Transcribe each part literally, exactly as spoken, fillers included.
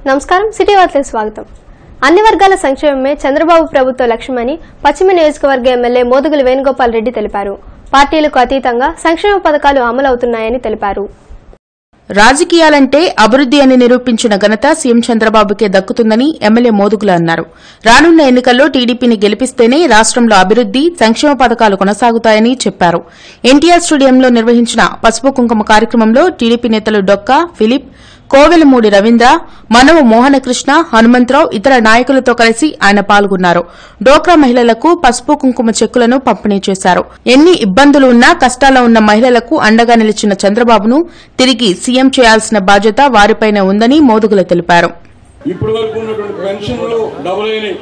నమస్కారం సిటీ వార్తలకు స్వాగతం. అన్ని వర్గాల సంక్షేమమే చంద్రబాబు ప్రభుత్వ లక్ష్యమని పశ్చిమ నియోజకవర్గ ఎమ్మెల్యే మోదుగుల వేణుగోపాల్ రెడ్డి తెలిపారు. పార్టీలకు అతీతంగా సంక్షేమ పథకాలు అమలవుతున్నాయని తెలిపారు. రాజకీయాలంటే అభివృద్ధి అని నిరూపించిన ఘనత సీఎం చంద్రబాబుకే దక్కుతుందని ఎమ్మెల్యే మోదుగుల అన్నారు. రానున్న ఎన్నికల్లో టీడీపీని గెలిపిస్తేనే రాష్ట్రంలో అభివృద్ధి, సంక్షేమ పథకాలు కొనసాగుతాయని చెప్పారు. ఎన్టీఆర్ స్టేడియంలో నిర్వహించిన పసుపు కుంకుమ కార్యక్రమంలో టీడీపీ నేతలు డొక్కా ఫిలిప్, కోవెలమూడి రవీంద్ర, మనవ మోహనకృష్ణ, హనుమంతరావు ఇతర నాయకులతో కలిసి ఆయన పాల్గొన్నారు. డోక్రా మహిళలకు పసుపు కుంకుమ చెక్కులను పంపిణీ చేశారు. ఎన్ని ఇబ్బందులు ఉన్నా కష్టాల్లో ఉన్న మహిళలకు అండగా నిలిచిన చంద్రబాబును తిరిగి సీఎం చేయాల్సిన బాధ్యత వారిపైనే ఉందని మోదుగుల తెలిపారు. ఇప్పటి వరకు ఉన్నటువంటి పెన్షన్లు డబుల్ అయినాయి.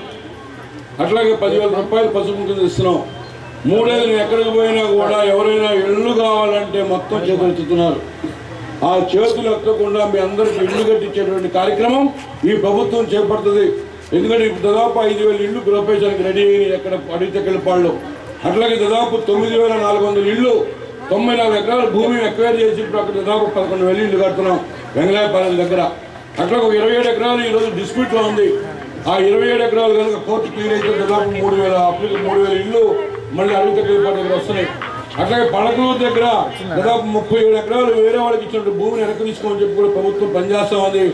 అట్లాగే పదివేల రూపాయలు పసుపు కుంకుమ ఇస్తున్నాం. మూడేళ్ళు ఎక్కడికి పోయినా కూడా ఎవరైనా ఇళ్లు కావాలంటే మొత్తం చేతులు ఎత్తుతున్నారు. ఆ చేతులు ఎత్తకుండా మీ అందరికీ ఇళ్లు కట్టించేటువంటి కార్యక్రమం ఈ ప్రభుత్వం చేపడుతుంది. ఎందుకంటే ఇప్పుడు దాదాపు ఐదు వేల ఇళ్లు గృహప్రవేశానికి రెడీ అయినాయి ఎక్కడ అడిగితే కలిపాళ్ళు. అట్లాగే దాదాపు తొమ్మిది వేల నాలుగు వందల ఇళ్లు తొంభై నాలుగు ఎకరాల భూమి ఎక్వైర్ చేసి ఇప్పుడు అక్కడ దాదాపు పదకొండు వేల ఇళ్లు కడుతున్నాం వెంగళాయపాలెం దగ్గర. అట్లా ఒక ఇరవై ఏడు ఎకరాలు ఈరోజు డిస్ప్యూట్లో ఉంది. ఆ ఇరవై ఏడు ఎకరాలు కనుక కోర్టు క్లియర్ అయితే దాదాపు మూడు వేల మూడు వేల ఇళ్లు మళ్ళీ అడిగితే కలిపాళ్ళ దగ్గర వస్తున్నాయి. అట్లాగే పడకూరు దగ్గర దాదాపు ముప్పై ఏడు ఎకరాలు వేరే వాళ్ళకి ఇచ్చినట్టు భూమిని వెనక్కి తీసుకోమని చెప్పి కూడా ప్రభుత్వం పనిచేస్తా ఉంది.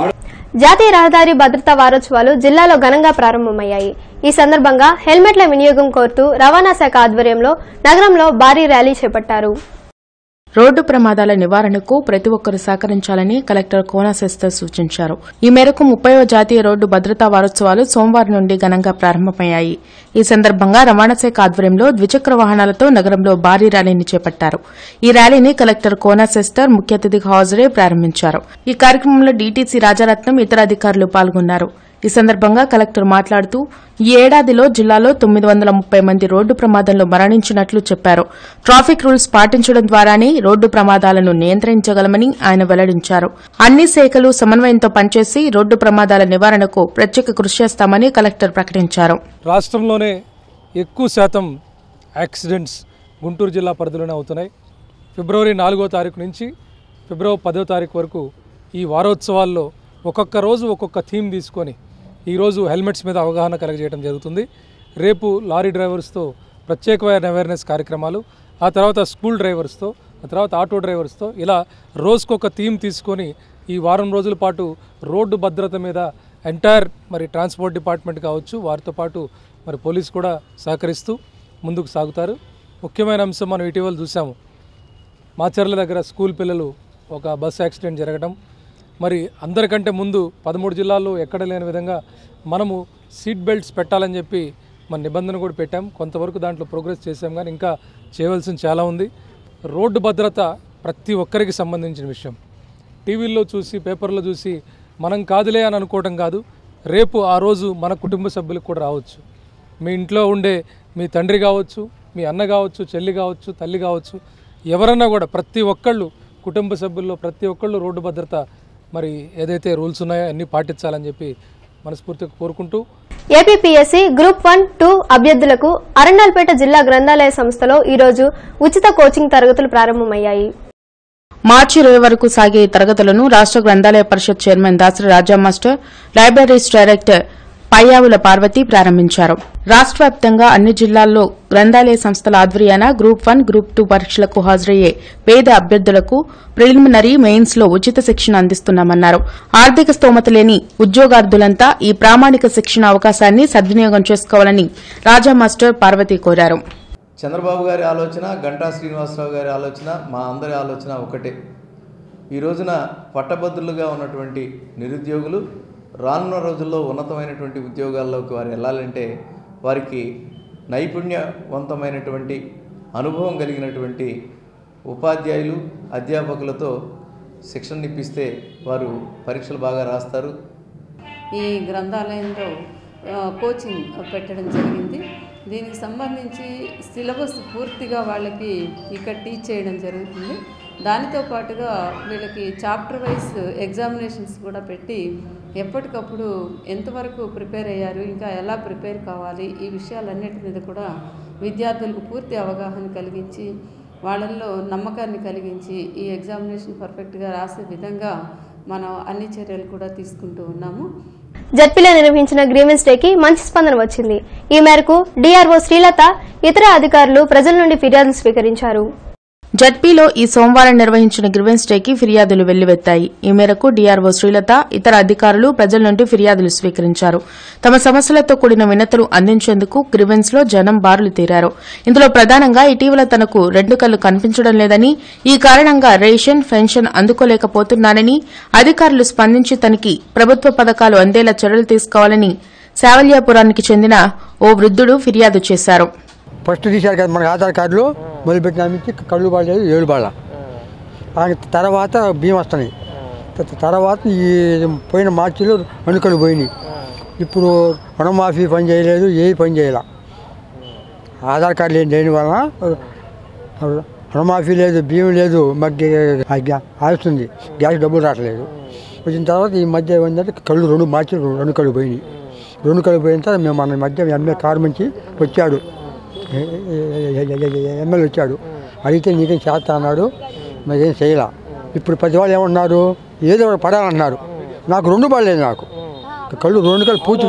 జాతీయ రహదారి భద్రతా వారోత్సవాలు జిల్లాలో ఘనంగా ప్రారంభమయ్యాయి. ఈ సందర్భంగా హెల్మెట్ల వినియోగం కోరుతూ రవాణా శాఖ ఆధ్వర్యంలో నగరంలో భారీ ర్యాలీ చేపట్టారు. రోడ్డు ప్రమాదాల నివారణకు ప్రతి ఒక్కరూ సహకరించాలని కలెక్టర్ కోనశేఖర్ సూచించారు. ఈ మేరకు ముప్పైవ జాతీయ రోడ్డు భద్రతా వారోత్సవాలు సోమవారం నుండి ఘనంగా ప్రారంభమయ్యాయి. ఈ సందర్భంగా రవాణా శాఖ ఆధ్వర్యంలో ద్విచక్ర వాహనాలతో నగరంలో భారీ ర్యాలీని చేపట్టారు. ఈ ర్యాలీని కలెక్టర్ కోనశేఖర్ ముఖ్య అతిథిగా హాజరై ప్రారంభించారు. ఈ కార్యక్రమంలో డీటీసీ రాజారత్నం ఇతర అధికారులు పాల్గొన్నారు. ఈ సందర్భంగా కలెక్టర్ మాట్లాడుతూ ఈ ఏడాదిలో జిల్లాలో తొమ్మిది వందల ముప్పై మంది రోడ్డు ప్రమాదంలో మరణించినట్లు చెప్పారు. ట్రాఫిక్ రూల్స్ పాటించడం ద్వారానే రోడ్డు ప్రమాదాలను నియంత్రించగలమని ఆయన వెల్లడించారు. అన్ని శాఖలు సమన్వయంతో పనిచేసి రోడ్డు ప్రమాదాల నివారణకు ప్రత్యేక కృషి చేస్తామని కలెక్టర్ ప్రకటించారు. రాష్ట్రంలోనే ఎక్కువ శాతం యాక్సిడెంట్స్ గుంటూరు జిల్లా పరిధిలోనే అవుతున్నాయి. ఫిబ్రవరి నాలుగో తారీఖు నుంచి ఫిబ్రవరి పదో తారీఖు వరకు ఈ వారోత్సవాల్లో ఒక్కొక్క రోజు ఒక్కొక్క థీమ్ తీసుకొని ఈరోజు హెల్మెట్స్ మీద అవగాహన కలగజేయడం జరుగుతుంది. రేపు లారీ డ్రైవర్స్తో ప్రత్యేకమైన అవేర్నెస్ కార్యక్రమాలు, ఆ తర్వాత స్కూల్ డ్రైవర్స్తో, ఆ తర్వాత ఆటో డ్రైవర్స్తో ఇలా రోజుకొక థీమ్ తీసుకొని ఈ వారం రోజుల పాటు రోడ్డు భద్రత మీద ఎంటైర్ మరి ట్రాన్స్పోర్ట్ డిపార్ట్మెంట్ కావచ్చు, వారితో పాటు మరి పోలీసు కూడా సహకరిస్తూ ముందుకు సాగుతారు. ముఖ్యమైన అంశం మనం ఇటీవల చూసాము. మాచర్ల దగ్గర స్కూల్ పిల్లలు ఒక బస్ యాక్సిడెంట్ జరగడం, మరి అందరికంటే ముందు పదమూడు జిల్లాల్లో ఎక్కడ లేని విధంగా మనము సీట్ బెల్ట్స్ పెట్టాలని చెప్పి మన నిబంధన కూడా పెట్టాం. కొంతవరకు దాంట్లో ప్రోగ్రెస్ చేసాం, కానీ ఇంకా చేయవలసింది చాలా ఉంది. రోడ్డు భద్రత ప్రతి ఒక్కరికి సంబంధించిన విషయం. టీవీల్లో చూసి పేపర్లో చూసి మనం కాదులే అని అనుకోవడం కాదు, రేపు ఆ రోజు మన కుటుంబ సభ్యులకు కూడా రావచ్చు. మీ ఇంట్లో ఉండే మీ తండ్రి కావచ్చు, మీ అన్న కావచ్చు, చెల్లి కావచ్చు, తల్లి కావచ్చు, ఎవరన్నా కూడా ప్రతి ఒక్కళ్ళు కుటుంబ సభ్యుల్లో ప్రతి ఒక్కళ్ళు రోడ్డు భద్రత మరి ఏదైతే రూల్స్ ఉన్నాయో అన్ని పాటించాలని చెప్పి మనస్ఫూర్తిగా కోరుకుంటూ ఏపీపీఎస్సీ గ్రూప్ వన్ టూ అభ్యర్థులకు అరండల్పేట జిల్లా గ్రంథాలయ సంస్థలో ఈరోజు ఉచిత కోచింగ్ తరగతులు ప్రారంభమయ్యాయి. మార్చి ఇరవై వరకు సాగే ఈ తరగతులను రాష్ట గ్రంథాలయ పరిషత్ chairman Dasari Raja master, libraries director Payyavula Parvathi ప్రారంభించారు. రాష్ట వ్యాప్తంగా అన్ని జిల్లాల్లో గ్రంథాలయ సంస్థల ఆధ్వర్యాన గ్రూప్ వన్, గ్రూప్ టూ పరీక్షలకు హాజరయ్యే పేద అభ్యర్థులకు ప్రిలిమినరీ, మెయిన్స్ లో ఉచిత శిక్షణ అందిస్తున్నామన్నారు. ఆర్థిక స్తోమత లేని ఉద్యోగార్థులంతా ఈ ప్రామాణిక శిక్షణ అవకాశాన్ని సద్వినియోగం చేసుకోవాలని రాజా మాస్టర్ పార్వతి కోరారు. చంద్రబాబు గారి ఆలోచన, గంటా శ్రీనివాసరావు గారి ఆలోచన, మా అందరి ఆలోచన ఒకటే. ఈ రోజున పట్టభద్రులుగా ఉన్నటువంటి నిరుద్యోగులు రానున్న రోజుల్లో ఉన్నతమైనటువంటి ఉద్యోగాల్లోకి వారు వెళ్ళాలంటే వారికి నైపుణ్యవంతమైనటువంటి అనుభవం కలిగినటువంటి ఉపాధ్యాయులు, అధ్యాపకులతో శిక్షణ ఇప్పిస్తే వారు పరీక్షలు బాగా రాస్తారు. ఈ గ్రంథాలయంలో కోచింగ్ పెట్టడం జరిగింది. దీనికి సంబంధించి సిలబస్ పూర్తిగా వాళ్ళకి ఇక్కడ టీచ్ చేయడం జరుగుతుంది. దానితో పాటుగా వీళ్ళకి చాప్టర్ వైజ్ ఎగ్జామినేషన్స్ కూడా పెట్టి ఎప్పటికప్పుడు ఎంతవరకు ప్రిపేర్ అయ్యారు, ఇంకా ఎలా ప్రిపేర్ కావాలి, ఈ విషయాలన్నిటి మీద కూడా విద్యార్థులకు పూర్తి అవగాహన కలిగించి వాళ్ళల్లో నమ్మకాన్ని కలిగించి ఈ ఎగ్జామినేషన్ పర్ఫెక్ట్గా రాసే విధంగా మనం అన్ని చర్యలు కూడా తీసుకుంటూ ఉన్నాము. జడ్పీలో నిర్వహించిన గ్రీవెన్స్ డేకి మంచి స్పందన వచ్చింది. ఈ మేరకు డీఆర్ఓ శ్రీలత ఇతర అధికారులు ప్రజల నుండి ఫిర్యాదులు స్వీకరించారు. జడ్పీలో ఈ సోమవారం నిర్వహించిన గ్రీవెన్స్ డేకి ఫిర్యాదులు వెల్లువెత్తాయి. ఈ మేరకు డీఆర్ఓ శ్రీలత ఇతర అధికారులు ప్రజల నుండి ఫిర్యాదులు స్వీకరించారు. తమ సమస్యలతో కూడిన వినతులు అందించేందుకు గ్రీవెన్స్ లో జనం బారులు తీరారు. ఇందులో ప్రధానంగా ఇటీవల తనకు రెండు కళ్లు కనిపించడం లేదని, ఈ కారణంగా రేషన్ పెన్షన్ అందుకోలేకపోతున్నానని, అధికారులు స్పందించి తనకి ప్రభుత్వ పథకాలు అందేలా చర్యలు తీసుకోవాలని శావల్యాపురానికి చెందిన ఓ వృద్ధుడు ఫిర్యాదు చేశారు. ఫస్ట్ తీశారు కదా మనకి ఆధార్ కార్డులో మొదలుపెట్టిన నుంచి కళ్ళు బాడలేదు ఏడు బాళ్ళ తర్వాత బియ్యం వస్తున్నాయి. తర్వాత ఈ పోయిన మార్చిలో రెండు కళ్ళు పోయినాయి. ఇప్పుడు రుణమాఫీ పని చేయలేదు, ఏ పని చేయాల. ఆధార్ కార్డు లేని దేని వలన రుణమాఫీ లేదు, బియ్యం లేదు, మాకు ఆస్తుంది, గ్యాస్ డబ్బులు రావట్లేదు. వచ్చిన తర్వాత ఈ మధ్య ఏమైందంటే కళ్ళు రెండు మార్చి రెండు కళ్ళు పోయినాయి. రెండు కళ్ళు పోయిన తర్వాత మేము మన మధ్య ఎంఏ కారు నుంచి వచ్చాడు, ఎమ్మెల్యే వచ్చాడు. అడిగితే నీకేం చేస్తా అన్నాడు, నాకేం చేయలే. ఇప్పుడు పది వాళ్ళు ఏమన్నారు, ఏదో ఒకటి పడాలన్నారు. నాకు రెండు పడలేదు, నాకు కళ్ళు రెండు కళ్ళు పూర్తి.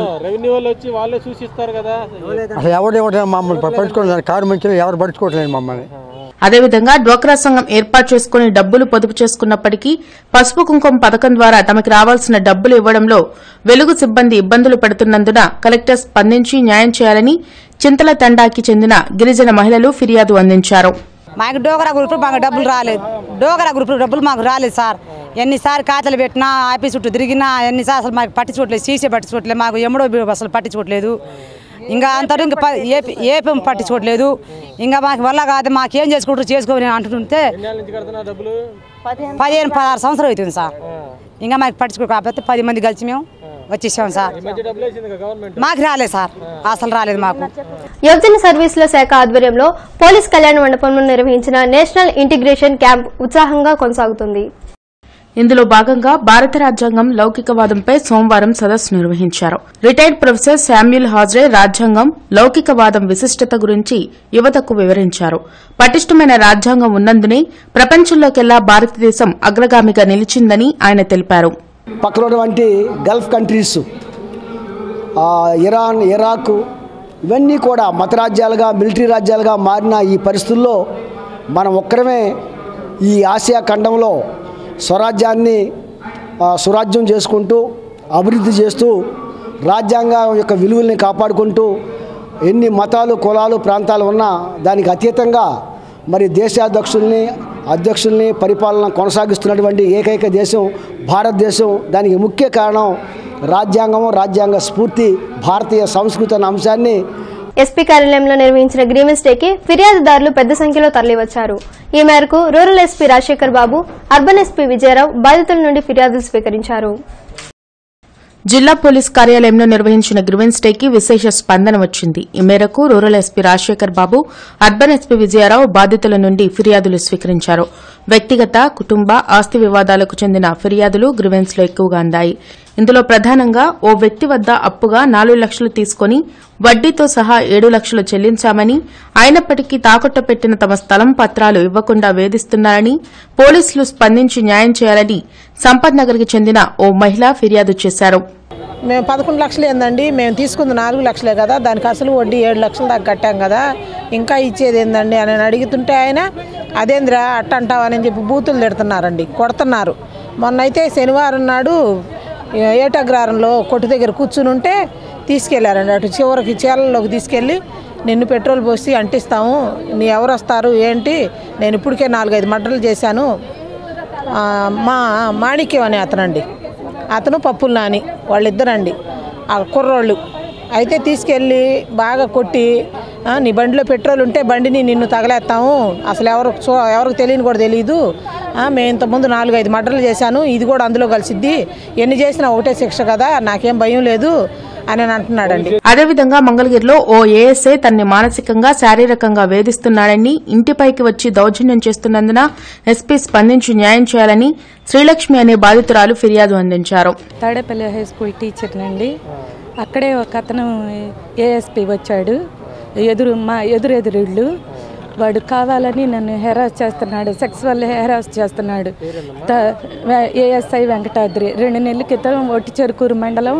అసలు ఎవరు ఎవరు మమ్మల్ని పడుచుకోవట్లేదు, కారు మంచిలో ఎవరు పడుచుకోవట్లేదు మమ్మల్ని. అదేవిధంగా డ్వాక్రా సంఘం ఏర్పాటు చేసుకుని డబ్బులు పొదుపు చేసుకున్నప్పటికీ పసుపు కుంకుమ పథకం ద్వారా తమకు రావాల్సిన డబ్బులు ఇవ్వడంలో వెలుగు సిబ్బంది ఇబ్బందులు పడుతున్నందున కలెక్టర్ స్పందించి న్యాయం చేయాలని చింతల తండాకి చెందిన గిరిజన మహిళలు ఫిర్యాదు అందించారు. మాకు డోగరా గ్రూప్ మాకు డబ్బులు రాలేదు, డోగరా గ్రూప్ డబ్బులు మాకు రాలేదు సార్. ఎన్నిసార్లు ఖాతాలు పెట్టినా ఆఫీస్ చుట్టూ తిరిగినా ఎన్నిసార్లు అసలు మాకు పట్టించుకోవట్లేదు, సీసీ పట్టించుకోవట్లేదు, మాకు ఎమ్మడో అసలు పట్టించుకోవట్లేదు. ఇంకా అంతటూ ఇంకా ఏపీ ఏపీ పట్టించుకోవట్లేదు. ఇంకా మాకు వల్ల కాదు, మాకేం చేసుకుంటారు చేసుకోని అంటుంటే పదిహేను పదహారు సంవత్సరం అవుతుంది సార్. ఇంకా మాకు పట్టించుకో కాకపోతే పది మంది కలిసి మేము వచ్చేసాం సార్. మాకు రాలేదు సార్, అసలు రాలేదు మాకు. యువజన సర్వీసుల శాఖ ఆధ్వర్యంలో పోలీస్ కళ్యాణ మండపంలో నిర్వహించిన నేషనల్ ఇంటిగ్రేషన్ క్యాంప్ ఉత్సాహంగా కొనసాగుతుంది. ఇందులో భాగంగా భారత రాజ్యాంగం లౌకికవాదంపై సోమవారం సదస్సు నిర్వహించారు. రిటైర్డ్ ప్రొఫెసర్ శామ్యూల్ హాజ్రే రాజ్యాంగం లౌకికవాదం విశిష్టత గురించి యువతకు వివరించారు. పటిష్టమైన రాజ్యాంగం ఉన్నందునే ప్రపంచంలోకెల్లా భారతదేశం అగ్రగామిగా నిలిచిందని ఆయన తెలిపారు. పక్కనటువంటి గల్ఫ్ కంట్రీస్, ఇరాన్, ఇరాక్ ఇవన్నీ కూడా మత రాజ్యాలుగా మిలిటరీ రాజ్యాలుగా మారిన ఈ పరిస్థితుల్లో మనం ఒక్కరమే ఈ ఆసియా ఖండంలో స్వరాజ్యాన్ని సురాజ్యం చేసుకుంటూ అభివృద్ధి చేస్తూ రాజ్యాంగం యొక్క విలువల్ని కాపాడుకుంటూ ఎన్ని మతాలు కులాలు ప్రాంతాలు ఉన్నా దానికి అతీతంగా మరి దేశాధ్యక్షుల్ని అధ్యక్షుల్ని పరిపాలన కొనసాగిస్తున్నటువంటి ఏకైక దేశం భారతదేశం. దానికి ముఖ్య కారణం రాజ్యాంగం, రాజ్యాంగ స్ఫూర్తి, భారతీయ సంస్కృతి అన్న అంశాన్ని ఎస్పీ కార్యాలయంలో నిర్వహించిన గ్రీవెన్స్ డేకి ఫిర్యాదుదారులు పెద్ద సంఖ్యలో తరలివచ్చారు. ఈ మేరకు rural SP Rajasekhar Babu, urban SP Vijaya Rao బాధితుల నుండి ఫిర్యాదులు స్వీకరించారు. జిల్లా పోలీస్ కార్యాలయంలో నిర్వహించిన గ్రీవెన్స్ డేకి విశేష స్పందన వచ్చింది. ఈ మేరకు rural SP Rajasekhar Babu, urban SP Vijaya Rao బాధితుల నుండి ఫిర్యాదులు స్వీకరించారు. వ్యక్తిగత, కుటుంబ, ఆస్తి వివాదాలకు చెందిన ఫిర్యాదులు గ్రీవెన్స్ లో ఎక్కువగా అందాయి. ఇందులో ప్రధానంగా ఓ వ్యక్తి వద్ద అప్పుగా నాలుగు లక్షలు తీసుకుని వడ్డీతో సహా ఏడు లక్షలు చెల్లించామని, అయినప్పటికీ తాకట్టు పెట్టిన తమ స్థలం పత్రాలు ఇవ్వకుండా వేధిస్తున్నారని, పోలీసులు స్పందించి న్యాయం చేయాలని సంపత్ నగర్కి చెందిన ఓ మహిళ ఫిర్యాదు చేశారు. మేము పదకొండు లక్షలు ఏందండి, మేము తీసుకుంది నాలుగు లక్షలే కదా, దానికి అసలు వడ్డీ ఏడు లక్షలు దాకా కట్టాం కదా, ఇంకా ఇచ్చేది ఏందండి అని అడుగుతుంటే ఆయన అదేంద్రా అట్ట అంటావని చెప్పి బూతులు తిడుతున్నారండి, కొడుతున్నారు. మొన్నైతే శనివారం నాడు ఏటగ్రారంలో కొట్టు దగ్గర కూర్చుని ఉంటే తీసుకెళ్లారండి. అటు చివరికి చీలలోకి తీసుకెళ్ళి నిన్ను పెట్రోల్ పోసి అంటిస్తాము, నీ ఎవరు వస్తారు ఏంటి, నేను ఇప్పటికే నాలుగైదు మర్డర్లు చేశాను. మా మాణిక్యం అనే అతనండి, అతను పప్పులు నాని వాళ్ళిద్దరండి ఆ కుర్రోళ్ళు. అయితే తీసుకెళ్ళి బాగా కొట్టి నీ బండిలో పెట్రోల్ ఉంటే బండిని నిన్ను తగలేస్తాము, అసలు ఎవరు చూ ఎవరికి తెలియని కూడా తెలియదు, మేము ఇంతకుముందు నాలుగైదు మర్డర్లు చేశాను, ఇది కూడా అందులో కలిసిద్ది, ఎన్ని చేసినా ఒకటే శిక్ష కదా, నాకేం భయం లేదు అని అంటున్నాడండి. అదేవిధంగా మంగళగిరిలో ఓ ఏఎస్ఐ తనని మానసికంగా, శారీరకంగా వేధిస్తున్నాడని, ఇంటిపైకి వచ్చి దౌర్జన్యం చేస్తున్నందున ఎస్పీ స్పందించి న్యాయం చేయాలని శ్రీలక్ష్మి అనే బాధితురాలు ఫిర్యాదు అందించారు. తాడేపల్లి హై స్కూల్ టీచర్నండి. అక్కడే ఒక అతను ఏఎస్పీ వచ్చాడు, ఎదురు మా ఎదురెదురుళ్ళు వాడు కావాలని నన్ను హెరాస్ చేస్తున్నాడు, సెక్సువల్ హెరాస్ చేస్తున్నాడు. ఏఎస్ఐ వెంకటాద్రి రెండు నెలల క్రితం ఒట్టి చెరుకూరు మండలం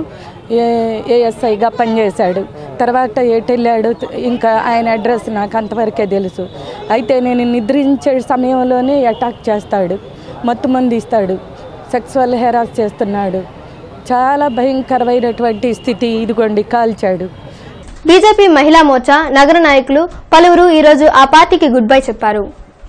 ఏఎస్ఐగా పనిచేశాడు. తర్వాత ఎటు వెళ్ళాడు ఇంకా ఆయన అడ్రస్ నాకు అంతవరకే తెలుసు. అయితే నేను నిద్రించే సమయంలోనే అటాక్ చేస్తాడు, మత్తు మంది ఇస్తాడు, సెక్సువల్ హెరాస్ చేస్తున్నాడు. చాలా భయంకరమైనటువంటి స్థితి. ఇదిగోండి కాల్చాడు. బీజేపీ మహిళా మోర్చా నగర నాయకులు పలువురు ఈ రోజు ఆ పార్టీకి గుడ్ బై చెప్పారు.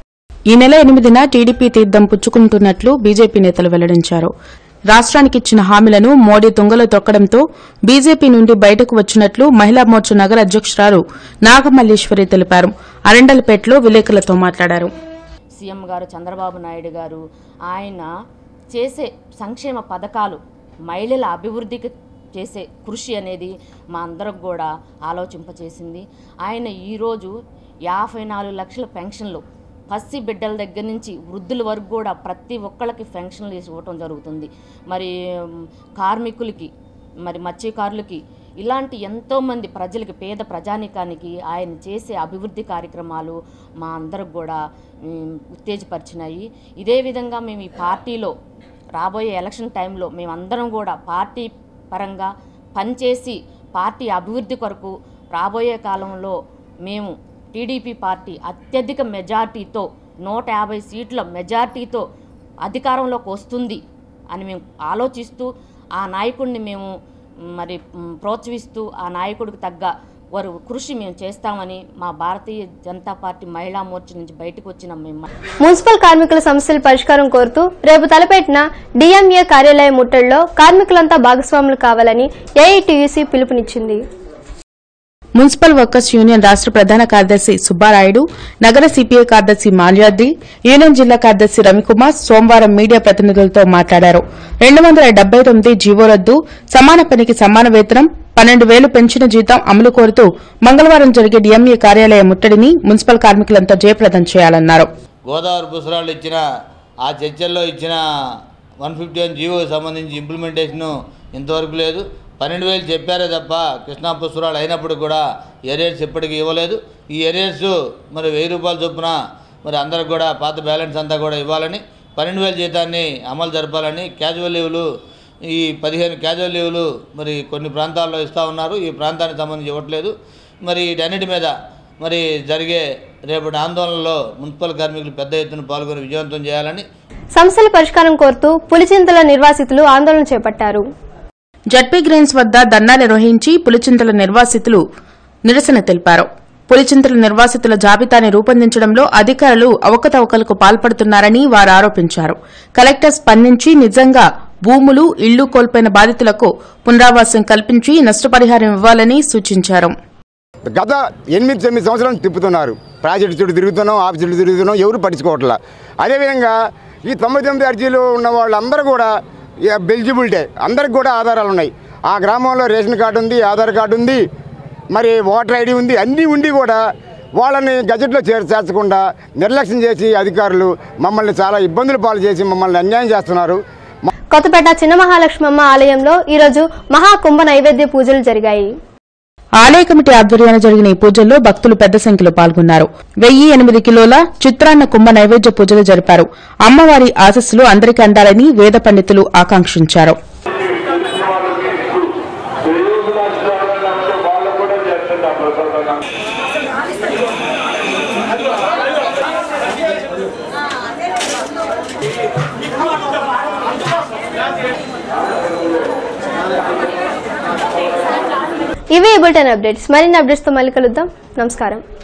ఈ నెల ఎనిమిదిన టీడీపీ తీర్థం పుచ్చుకుంటున్నట్లు బీజేపీ నేతలు వెల్లడించారు. రాష్ట్రానికి ఇచ్చిన హామీలను మోడీ తుంగలో తొక్కడంతో బీజేపీ నుండి బయటకు వచ్చినట్లు మహిళా మోర్చా నగర అధ్యక్షురాలు నాగమల్లీశ్వరి తెలిపారు. అరండల్పేటలో విలేకరులతో మాట్లాడారు. సీఎం గారు చంద్రబాబు నాయుడు గారు ఆయన చేసే సంక్షేమ పథకాలు మహిళల అభివృద్ధికి చేసే కృషి అనేది మా అందరికి కూడా ఆలోచింపచేసింది. ఆయన ఈరోజు యాభై నాలుగు లక్షల పెన్షన్లు పసి బిడ్డల దగ్గర నుంచి వృద్ధుల వరకు కూడా ప్రతి ఒక్కళ్ళకి పెన్షన్లు ఇవ్వటం జరుగుతుంది. మరి కార్మికులకి, మరి మత్స్యకారులకి, ఇలాంటి ఎంతోమంది ప్రజలకి, పేద ప్రజానికానికి ఆయన చేసే అభివృద్ధి కార్యక్రమాలు మా అందరికి కూడా ఉత్తేజపరిచినాయి. ఇదే విధంగా మేము ఈ పార్టీలో రాబోయే ఎలక్షన్ టైంలో మేమందరం కూడా పార్టీ పరంగా పనిచేసి పార్టీ అభివృద్ధి కొరకు రాబోయే కాలంలో మేము టీడీపీ పార్టీ అత్యధిక మెజార్టీతో నూట యాభై సీట్ల మెజార్టీతో అధికారంలోకి వస్తుంది అని మేము ఆలోచిస్తూ ఆ నాయకుడిని మేము మరి ప్రోత్సహిస్తూ ఆ నాయకుడికి తగ్గ వారు కృషి మేము చేస్తామని మా భారతీయ జనతా పార్టీ మహిళా మోర్చా నుంచి బయటకు వచ్చిన మేము మున్సిపల్ కార్మికుల సమస్యల పరిష్కారం కోరుతూ రేపు తలపెట్టిన డీఎంఏ కార్యాలయ ముట్టడిలో కార్మికులంతా భాగస్వాములు కావాలని ఏఐటీయూసీ పిలుపునిచ్చింది. మున్సిపల్ వర్కర్స్ యూనియన్ రాష్ట ప్రధాన కార్యదర్శి సుబ్బారాయుడు, నగర సిపిఐ కార్యదర్శి మాల్యాద్రి, యూనియన్ జిల్లా కార్యదర్శి రవికుమార్ సోమవారం మీడియా ప్రతినిధులతో మాట్లాడారు. రెండు వందల డెబ్బై తొమ్మిది జీవో రద్దు, సమాన పనికి సమాన వేతనం, పన్నెండు వేలు పెంచిన జీతం అమలు కోరుతూ మంగళవారం జరిగే డీఎంఏ కార్యాలయ ముట్టడిని మున్సిపల్ కార్మికులంతా జయప్రదం చేయాలన్నారు. గోదావరి పుసరాలు ఇచ్చిన ఆ చర్చల్లో ఇచ్చిన వన్ ఫిఫ్టీ వన్ జీవోకి సంబంధించి ఇంప్లిమెంటేషన్ ఇంతవరకు లేదు. పన్నెండు వేలు చెప్పారే తప్ప కృష్ణా పుష్కరాలు అయినప్పుడు కూడా ఏరియర్స్ ఇప్పటికీ ఇవ్వలేదు. ఈ ఏరియర్స్ మరి వెయ్యి రూపాయల చొప్పున మరి అందరికి కూడా పాత బ్యాలెన్స్ అంతా కూడా ఇవ్వాలని, పన్నెండు వేల జీతాన్ని అమలు జరపాలని, క్యాజువల్ లీవులు ఈ పదిహేను క్యాజువల్ లీవులు మరి కొన్ని ప్రాంతాల్లో ఇస్తూ ఉన్నారు, ఈ ప్రాంతానికి సంబంధించి ఇవ్వట్లేదు. మరి వీటన్నిటి మీద మరి జరిగే రేపటి ఆందోళనలో మున్సిపల్ కార్మికులు పెద్ద ఎత్తున పాల్గొని విజయవంతం చేయాలని సమస్యల పరిష్కారం కోరుతూ పులిచింతల నిర్వాసితులు ఆందోళన చేపట్టారు. జడ్పీ గ్రీన్స్ వద్ద ధర్నా నిర్వహించి పులిచింతల నిర్వాసితులు నిరసన తెలిపారు. పులిచింతల నిర్వాసితుల జాబితాని రూపొందించడంలో అధికారులు అవకతవకలకు పాల్పడుతున్నారని వారు ఆరోపించారు. కలెక్టర్ స్పందించి నిజంగా భూములు, ఇళ్లు కోల్పోయిన బాధితులకు పునరావాసం కల్పించి నష్టపరిహారం ఇవ్వాలని సూచించారు. గత ఎనిమిది తొమ్మిది సంవత్సరాలు తిప్పుతున్నారు, ప్రాజెక్టు చుట్టూ తిరుగుతున్నాం, ఆఫీసులు తిరుగుతున్నాం, ఎవరు పట్టించుకోవట్లా. అదేవిధంగా ఈ తొంభై తొమ్మిది అర్జీలు ఉన్న వాళ్ళందరూ కూడా ఎలిజిబిలిటీ, అందరికి కూడా ఆధారాలు ఉన్నాయి. ఆ గ్రామంలో రేషన్ కార్డు ఉంది, ఆధార్ కార్డు ఉంది, మరి ఓటర్ ఐడి ఉంది, అన్నీ ఉండి కూడా వాళ్ళని గజెట్లో చేర్ చేర్చకుండా నిర్లక్ష్యం చేసి అధికారులు మమ్మల్ని చాలా ఇబ్బందులు పాలు చేసి మమ్మల్ని అన్యాయం చేస్తున్నారు. కొత్తపేట చిన్న మహాలక్ష్మమ్మ ఆలయంలో ఈరోజు మహాకుంభ నైవేద్య పూజలు జరిగాయి. ఆలయ కమిటీ ఆధ్వర్యాన జరిగిన ఈ పూజల్లో భక్తులు పెద్ద సంఖ్యలో పాల్గొన్నారు. వెయ్యి ఎనిమిది కిలోల చిత్రాన్న కుంభ నైవేద్య పూజలు జరిపారు. అమ్మవారి ఆశస్సులు అందరికీ అందాలని వేద పండితులు ఆకాంక్షించారు. ఇవే బులెటిన్ అప్డేట్స్. మరిన్ని అప్డేట్స్ తో మళ్ళీ కలుద్దాం. నమస్కారం.